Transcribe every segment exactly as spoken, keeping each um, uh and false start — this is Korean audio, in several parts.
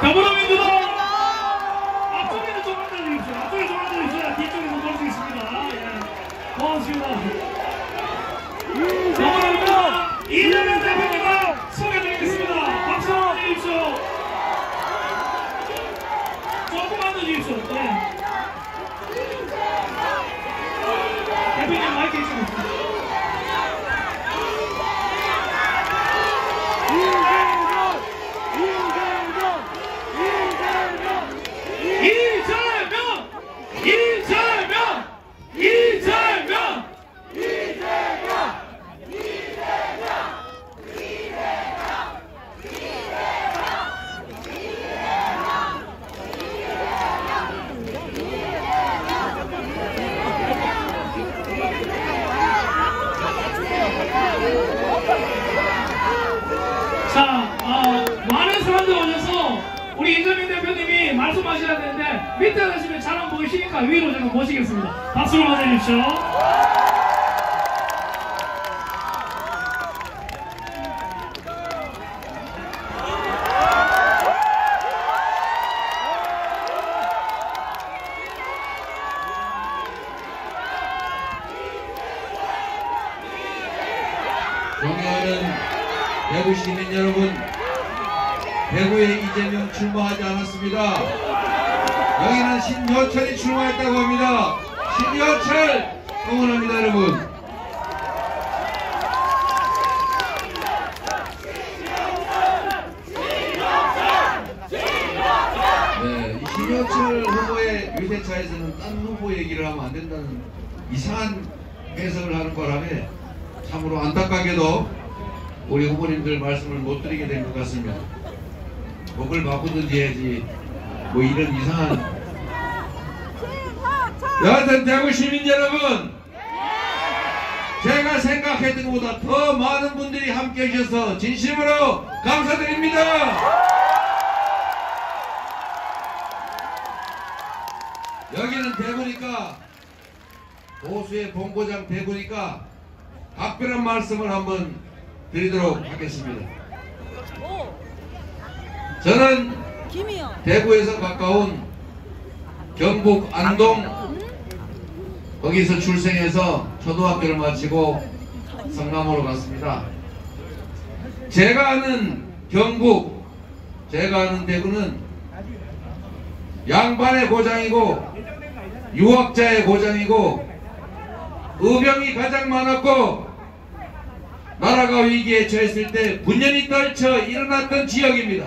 더불어민주당 앞쪽에는 좀 앉아주십시오. 앞쪽에 좀 앉아주십시오. 뒤쪽에서 놀 수 있습니다. 예. 고맙습니다. 더불어민주당 이재명 대표님을 소개드리겠습니다. 박수 한번 해주십시오. 조금 앉아주십시오. 네. 대표님 마이크 있습니다. 이재명! 이재명! 이재명! 이재명! 자, 어, 많은 사람들 오셔서 우리 이재명 대표님이 말씀하셔야 되는데 밑에 가시면 잘 안 보이시니까 위로 제가 모시겠습니다. 박수로 맞아주십시오. 존경하는 대구 시민 여러분, 대구에 이재명 출마하지 않았습니다. 여기는 신효철이 출마했다고 합니다. 신효철 응원합니다, 여러분. 네, 이 신효철 후보의 유세차에서는 딴 후보 얘기를 하면 안 된다는 이상한 해석을 하는 바람에 참으로 안타깝게도 우리 후보님들 말씀을 못 드리게 된 것 같습니다. 목을 바꾸든지 해야지 뭐 이런 이상한. 여하튼 대구 시민 여러분, 제가 생각했던 것보다 더 많은 분들이 함께 해주셔서 진심으로 감사드립니다. 여기는 대구니까, 보수의 본고장 대구니까 각별한 말씀을 한번 드리도록 하겠습니다. 저는 대구에서 가까운 경북 안동, 거기서 출생해서 초등학교를 마치고 성남으로 갔습니다. 제가 아는 경북, 제가 아는 대구는 양반의 고장이고 유학자의 고장이고 의병이 가장 많았고 나라가 위기에 처했을 때 분연이 떨쳐 일어났던 지역입니다.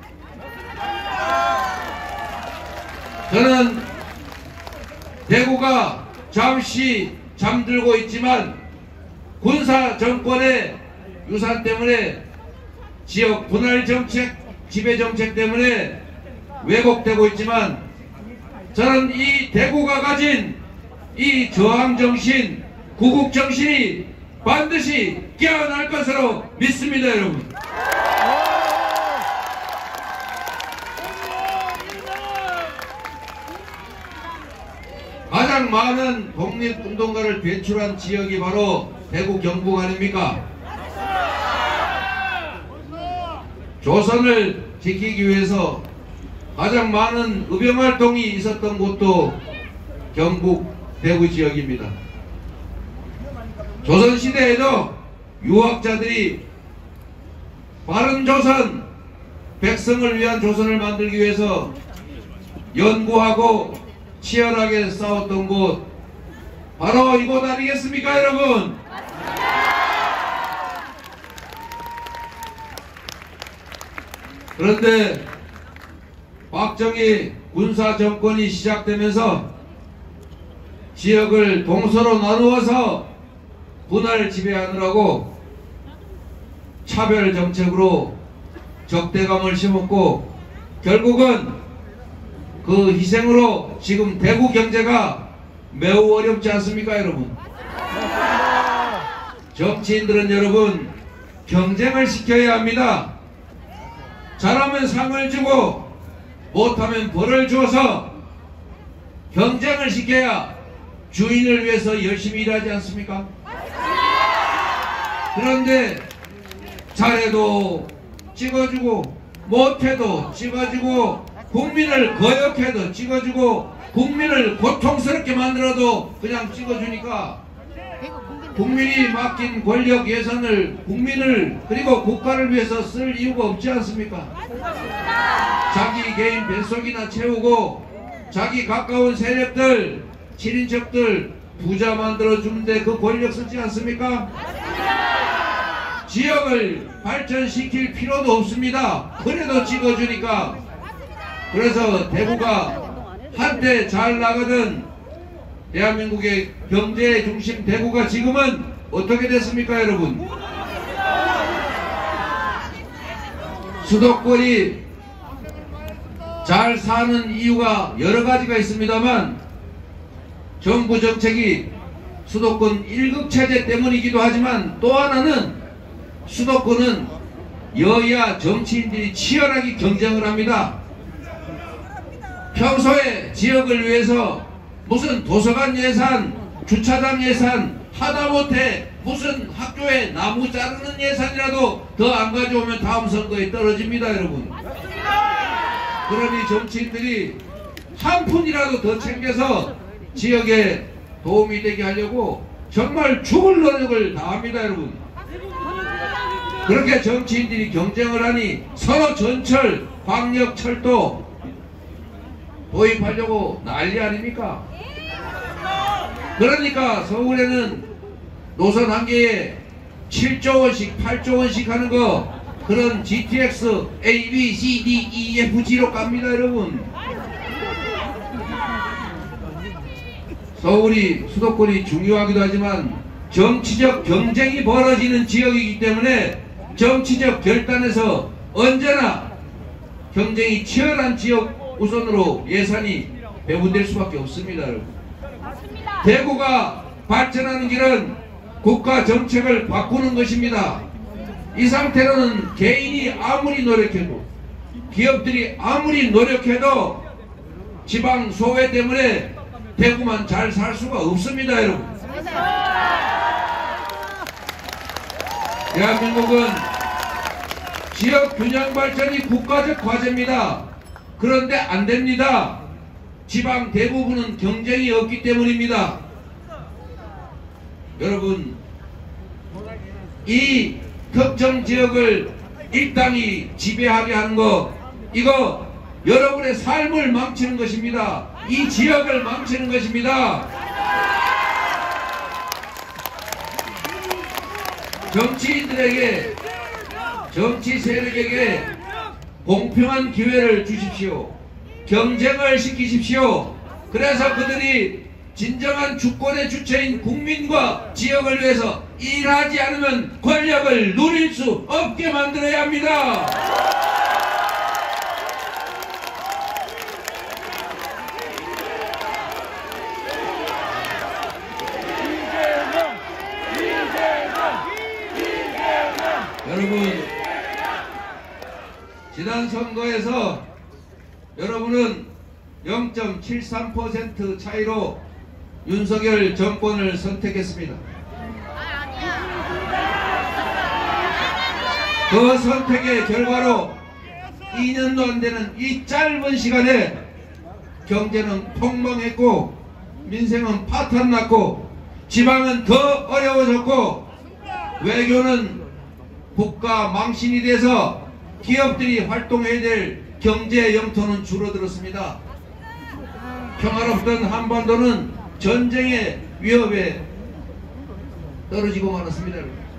저는 대구가 잠시 잠들고 있지만 군사 정권의 유산 때문에, 지역 분할 정책, 지배 정책 때문에 왜곡되고 있지만 저는 이 대구가 가진 이 저항 정신, 구국 정신이 반드시 깨어날 것으로 믿습니다, 여러분. 가장 많은 독립운동가를 배출한 지역이 바로 대구 경북 아닙니까? 조선을 지키기 위해서 가장 많은 의병활동이 있었던 곳도 경북 대구 지역입니다. 조선시대에도 유학자들이 바른 조선, 백성을 위한 조선을 만들기 위해서 연구하고 치열하게 싸웠던 곳, 바로 이곳 아니겠습니까, 여러분? 그런데 박정희 군사정권이 시작되면서 지역을 동서로 나누어서 분할 지배하느라고 차별 정책으로 적대감을 심었고, 결국은 그 희생으로 지금 대구 경제가 매우 어렵지 않습니까, 여러분? 정치인들은 여러분 경쟁을 시켜야 합니다. 잘하면 상을 주고 못하면 벌을 주어서 경쟁을 시켜야 주인을 위해서 열심히 일하지 않습니까? 그런데 잘해도 찍어주고 못해도 찍어주고 국민을 거역해도 찍어주고 국민을 고통스럽게 만들어도 그냥 찍어주니까 국민이 맡긴 권력 예산을 국민을 그리고 국가를 위해서 쓸 이유가 없지 않습니까? 자기 개인 뱃속이나 채우고 자기 가까운 세력들 친인척들 부자 만들어주는데 그 권력 쓰지 않습니까? 지역을 발전시킬 필요도 없습니다. 그래도 찍어주니까. 그래서 대구가 한때 잘 나가던 대한민국의 경제의 중심 대구가 지금은 어떻게 됐습니까, 여러분? 수도권이 잘 사는 이유가 여러 가지가 있습니다만 정부 정책이 수도권 일극 체제 때문이기도 하지만 또 하나는 수도권은 여야 정치인들이 치열하게 경쟁을 합니다. 평소에 지역을 위해서 무슨 도서관 예산, 주차장 예산, 하다못해 무슨 학교에 나무 자르는 예산이라도 더 안 가져오면 다음 선거에 떨어집니다, 여러분. 그러니 정치인들이 한 푼이라도 더 챙겨서 지역에 도움이 되게 하려고 정말 죽을 노력을 다합니다, 여러분. 그렇게 정치인들이 경쟁을 하니 서로 전철, 광역, 철도 도입하려고 난리 아닙니까? 그러니까 서울에는 노선 한 개에 칠조 원씩 팔조 원씩 하는 거 그런 지티엑스 A, B, C, D, E, F, G로 갑니다, 여러분. 서울이 수도권이 중요하기도 하지만 정치적 경쟁이 벌어지는 지역이기 때문에 정치적 결단에서 언제나 경쟁이 치열한 지역 우선으로 예산이 배분될 수밖에 없습니다, 여러분. 대구가 발전하는 길은 국가 정책을 바꾸는 것입니다. 이 상태로는 개인이 아무리 노력해도 기업들이 아무리 노력해도 지방 소외 때문에 대구만 잘 살 수가 없습니다, 여러분. 대한민국은 지역 균형 발전이 국가적 과제입니다. 그런데 안 됩니다. 지방 대부분은 경쟁이 없기 때문입니다. 여러분, 이 특정 지역을 일당이 지배하게 하는 거, 이거 여러분의 삶을 망치는 것입니다. 이 지역을 망치는 것입니다. 정치인들에게, 정치 세력에게 공평한 기회를 주십시오. 경쟁을 시키십시오. 그래서 그들이 진정한 주권의 주체인 국민과 지역을 위해서 일하지 않으면 권력을 누릴 수 없게 만들어야 합니다. 여러분, 지난 선거에서 여러분은 영 점 칠삼 퍼센트 차이로 윤석열 정권을 선택했습니다. 그 선택의 결과로 이 년도 안 되는 이 짧은 시간에 경제는 폭망했고 민생은 파탄났고 지방은 더 어려워졌고 외교는 국가 망신이 돼서 기업들이 활동해야 될 경제 영토는 줄어들었습니다. 평화롭던 한반도는 전쟁의 위협에 떨어지고 말았습니다.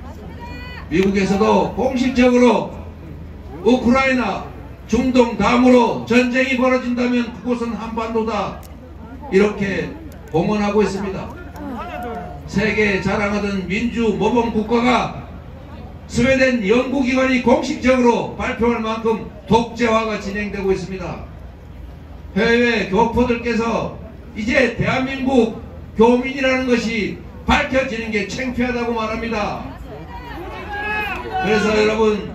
미국에서도 공식적으로 우크라이나, 중동 다음으로 전쟁이 벌어진다면 그곳은 한반도다 이렇게 공언하고 있습니다. 세계에 자랑하던 민주 모범 국가가 스웨덴 연구기관이 공식적으로 발표할 만큼 독재화가 진행되고 있습니다. 해외 교포들께서 이제 대한민국 교민이라는 것이 밝혀지는 게 창피하다고 말합니다. 그래서 여러분,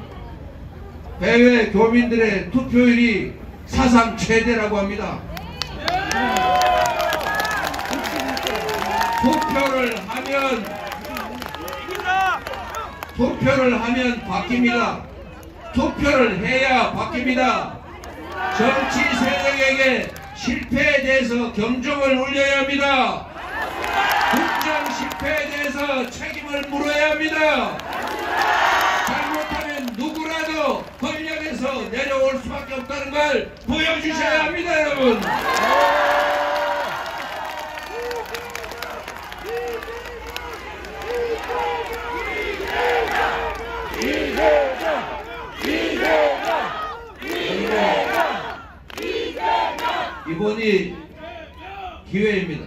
해외 교민들의 투표율이 사상 최대라고 합니다. 투표를 하면 투표를 하면 바뀝니다. 투표를 해야 바뀝니다. 정치 세력에게 실패에 대해서 경종을 울려야 합니다. 국정 실패에 대해서 책임을 물어야 합니다. 잘못하면 누구라도 권력에서 내려올 수밖에 없다는 걸 보여주셔야 합니다, 여러분. 이번이 기회입니다.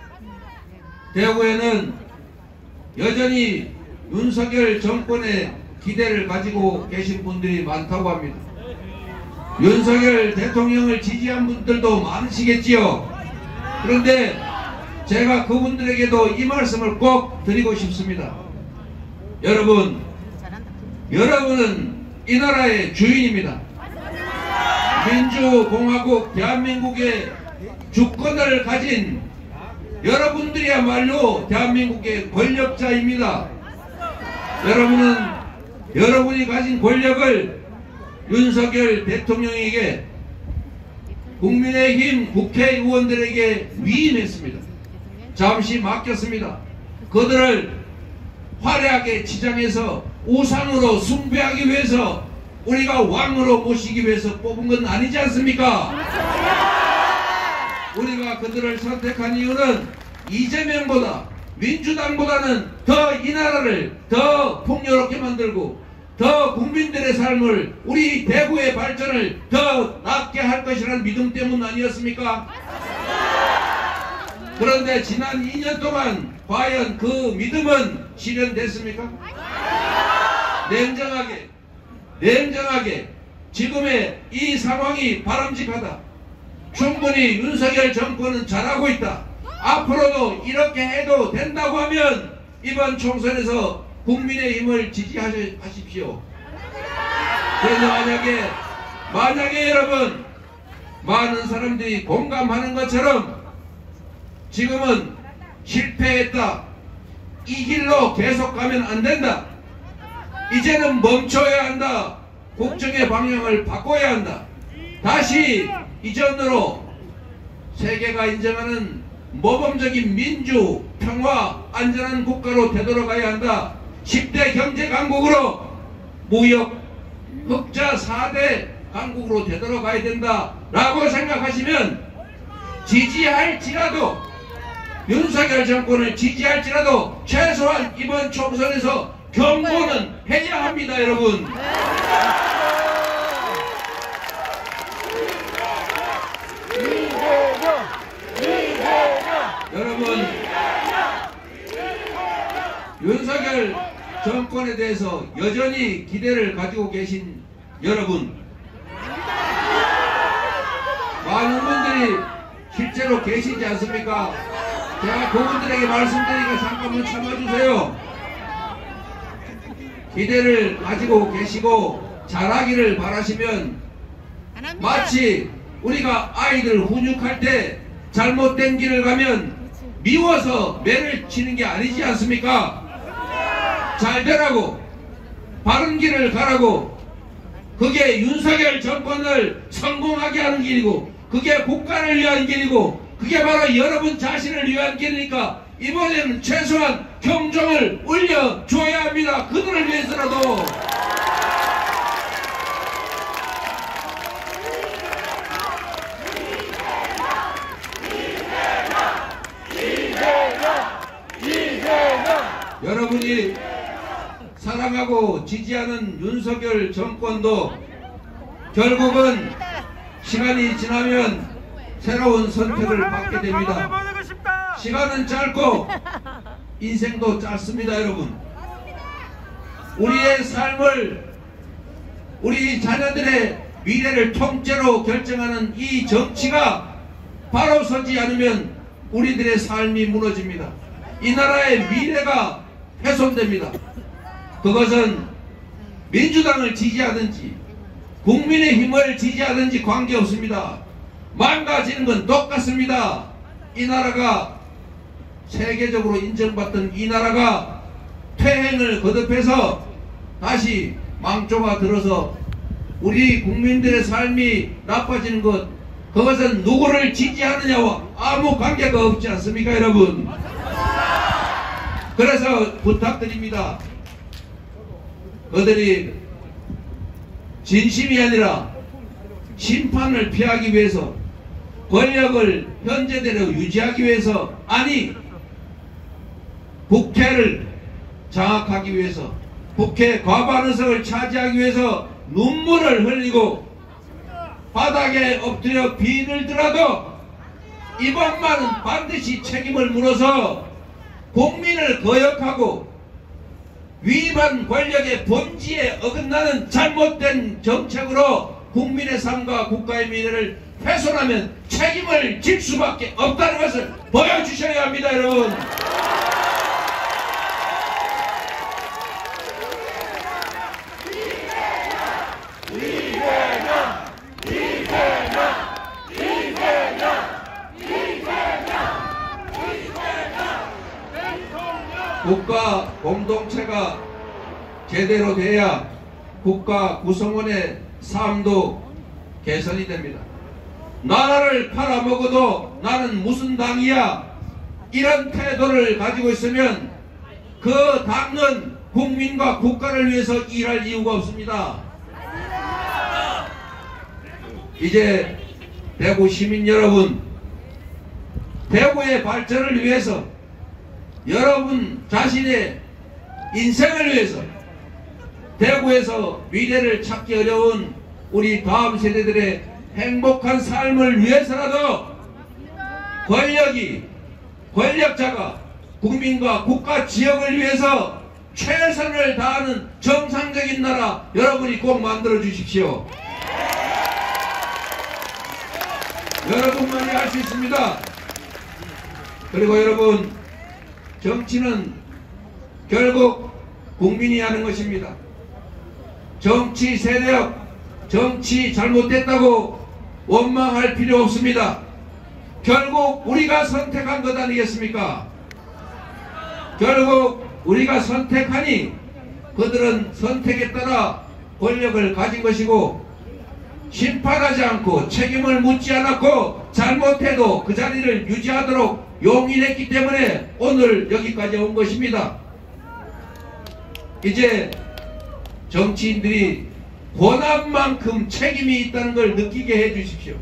대구에는 여전히 윤석열 정권에 기대를 가지고 계신 분들이 많다고 합니다. 윤석열 대통령을 지지한 분들도 많으시겠지요. 그런데 제가 그분들에게도 이 말씀을 꼭 드리고 싶습니다. 여러분, 여러분은 이 나라의 주인입니다. 민주공화국 대한민국의 주권을 가진 여러분들이야말로 대한민국의 권력자입니다. 여러분은 여러분이 가진 권력을 윤석열 대통령에게, 국민의힘 국회의원들에게 위임했습니다. 잠시 맡겼습니다. 그들을 화려하게 치장해서 우상으로 숭배하기 위해서, 우리가 왕으로 모시기 위해서 뽑은 건 아니지 않습니까? 우리가 그들을 선택한 이유는 이재명보다, 민주당보다는 더 이 나라를 더 풍요롭게 만들고 더 국민들의 삶을, 우리 대구의 발전을 더 낫게 할 것이라는 믿음 때문 아니었습니까? 그런데 지난 이 년 동안 과연 그 믿음은 실현됐습니까? 냉정하게 냉정하게 지금의 이 상황이 바람직하다, 충분히 윤석열 정권은 잘하고 있다, 앞으로도 이렇게 해도 된다고 하면 이번 총선에서 국민의힘을 지지하십시오. 그런데 만약에 만약에 여러분, 많은 사람들이 공감하는 것처럼 지금은 실패했다, 이 길로 계속 가면 안 된다, 이제는 멈춰야 한다, 국정의 방향을 바꿔야 한다, 다시 이전으로 세계가 인정하는 모범적인 민주, 평화, 안전한 국가로 되돌아가야 한다, 십 대 경제 강국으로, 무역, 흑자 사 대 강국으로 되돌아가야 된다 라고 생각하시면, 지지할지라도, 윤석열 정권을 지지할지라도 최소한 이번 총선에서 경고는 해야 합니다, 여러분. 여러분, 윤석열 정권에 대해서 여전히 기대를 가지고 계신 여러분, 많은 분들이 실제로 계시지 않습니까? 제가 그분들에게 말씀드리니까 잠깐만 참아주세요. 기대를 가지고 계시고 잘하기를 바라시면, 마치 우리가 아이들 훈육할 때 잘못된 길을 가면 미워서 매를 치는 게 아니지 않습니까? 잘 되라고, 바른 길을 가라고, 그게 윤석열 정권을 성공하게 하는 길이고, 그게 국가를 위한 길이고, 그게 바로 여러분 자신을 위한 길이니까 이번에는 최소한 경종을 울려줘야 합니다. 그들을 위해서라도. 여러분이 사랑하고 지지하는 윤석열 정권도 결국은 시간이 지나면 새로운 선택을 받게 됩니다. 시간은 짧고 인생도 짧습니다, 여러분. 우리의 삶을, 우리 자녀들의 미래를 통째로 결정하는 이 정치가 바로 서지 않으면 우리들의 삶이 무너집니다. 이 나라의 미래가 훼손됩니다. 그것은 민주당을 지지하든지 국민의힘을 지지하든지 관계없습니다. 망가지는 건 똑같습니다. 이 나라가, 세계적으로 인정받던 이 나라가 퇴행을 거듭해서 다시 망조가 들어서 우리 국민들의 삶이 나빠지는 것, 그것은 누구를 지지하느냐와 아무 관계가 없지 않습니까, 여러분? 그래서 부탁드립니다. 그들이 진심이 아니라 심판을 피하기 위해서, 권력을 현재대로 유지하기 위해서, 아니 국회를 장악하기 위해서, 국회 과반 의석을 차지하기 위해서 눈물을 흘리고 바닥에 엎드려 비를 들어도 이번만은 반드시 책임을 물어서 국민을 거역하고 위반 권력의 본질에 어긋나는 잘못된 정책으로 국민의 삶과 국가의 미래를 훼손하면 책임을 질 수밖에 없다는 것을 보여주셔야 합니다, 여러분. 국가 공동체가 제대로 돼야 국가 구성원의 삶도 개선이 됩니다. 나라를 팔아먹어도 나는 무슨 당이야, 이런 태도를 가지고 있으면 그 당은 국민과 국가를 위해서 일할 이유가 없습니다. 이제 대구 시민 여러분, 대구의 발전을 위해서, 여러분 자신의 인생을 위해서, 대구에서 미래를 찾기 어려운 우리 다음 세대들의 행복한 삶을 위해서라도 권력이, 권력자가 국민과 국가 지역을 위해서 최선을 다하는 정상적인 나라 여러분이 꼭 만들어 주십시오. 여러분만이 할 수 있습니다. 그리고 여러분, 정치는 결국 국민이 하는 것입니다. 정치 세력, 정치 잘못됐다고 원망할 필요 없습니다. 결국 우리가 선택한 것 아니겠습니까? 결국 우리가 선택하니 그들은 선택에 따라 권력을 가진 것이고, 심판하지 않고 책임을 묻지 않았고 잘못해도 그 자리를 유지하도록 용인했기 때문에 오늘 여기까지 온 것입니다. 이제 정치인들이 권한만큼 책임이 있다는 걸 느끼게 해 주십시오.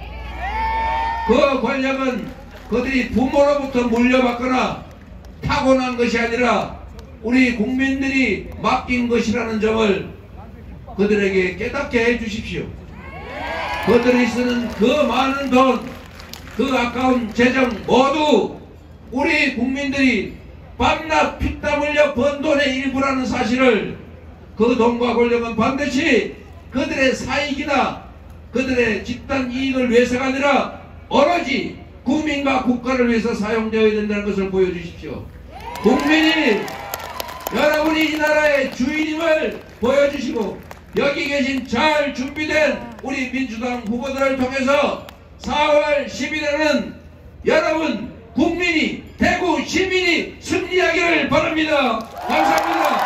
그 권력은 그들이 부모로부터 물려받거나 타고난 것이 아니라 우리 국민들이 맡긴 것이라는 점을 그들에게 깨닫게 해 주십시오. 그들이 쓰는 그 많은 돈, 그 아까운 재정 모두 우리 국민들이 밤낮 피땀 흘려 번 돈의 일부라는 사실을, 그 돈과 권력은 반드시 그들의 사익이나 그들의 집단 이익을 위해서가 아니라 오로지 국민과 국가를 위해서 사용되어야 된다는 것을 보여주십시오. 국민이 여러분이 이 나라의 주인임을 보여주시고, 여기 계신 잘 준비된 우리 민주당 후보들을 통해서 사월 십일에는 여러분 국민이, 대구 시민이 승리하기를 바랍니다. 감사합니다.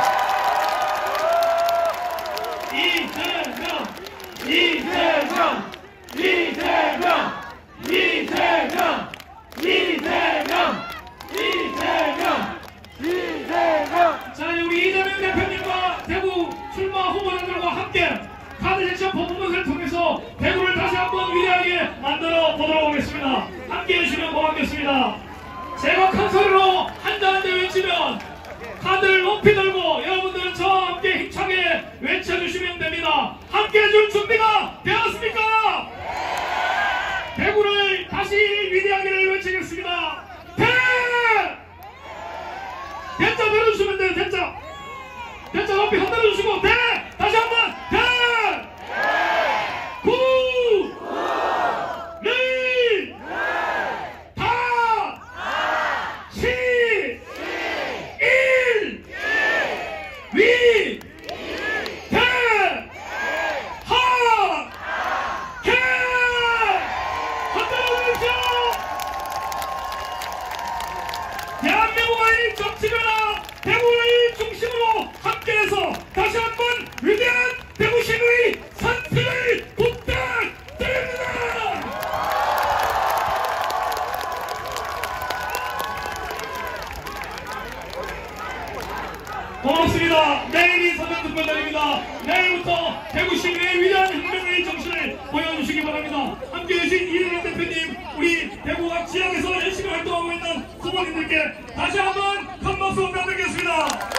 이재명, 이재명, 이재명, 이재명, 이재명, 이재명, 이재명. 자, 우리 이재명 대표님과 대구 출마 후보자들과 함께 카드 섹션 퍼포먼스를 통해서 대구를 다시 한번 위대하게 만들어 보도록 하겠습니다. 함께 해주시면 고맙겠습니다. 제가 큰 소리로 한자한테 외치면 카드를 높이 들고 여러분들은 저와 함께 힘차게 외쳐주시면 됩니다. 함께 해줄 준비가 되었습니까? 네! 대구를 다시 위대하게를 외치겠습니다. 대! 대자 들어주시면 돼요. 대자 대자 높이 흔들어주시고 대! 다시 한번 대! 구! 리! 다! 시! 일! 위! 대! 하! 개! 흔들어주십시오. 대한민국의 정치변화 대구를 중심으로 함께해서 다시 한번 위대한 대구시민의 선 고맙습니다. 내일이 사전투표날입니다. 내일부터 대구 시민의 위대한 혁명의 정신을 보여주시기 바랍니다. 함께해 주신 이은영 대표님, 우리 대구 각 지역에서 열심히 활동하고 있는 후보님들께 다시 한번 큰 박수 부탁드리겠습니다.